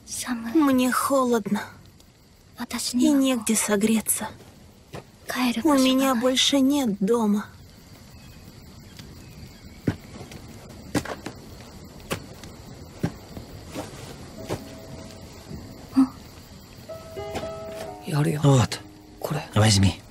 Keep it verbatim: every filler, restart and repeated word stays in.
Мне холодно. И негде согреться. У меня больше нет дома. Вот, возьми.